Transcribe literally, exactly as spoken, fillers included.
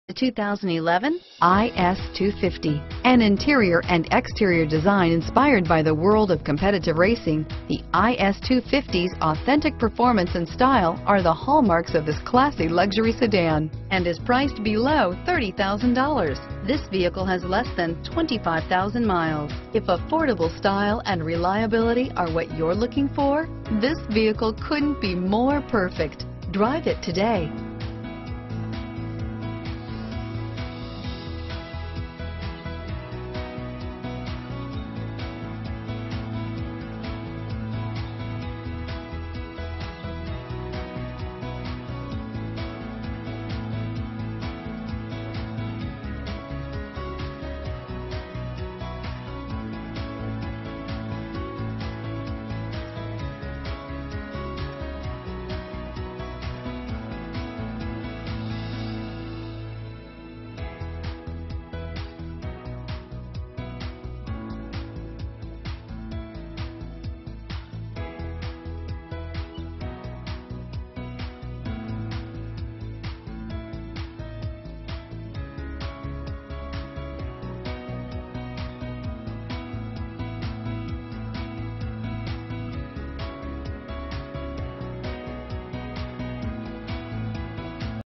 The two thousand eleven I S two fifty. An interior and exterior design inspired by the world of competitive racing, the I S two fifty's authentic performance and style are the hallmarks of this classy luxury sedan and is priced below thirty thousand dollars. This vehicle has less than twenty-five thousand miles. If affordable style and reliability are what you're looking for, this vehicle couldn't be more perfect. Drive it today.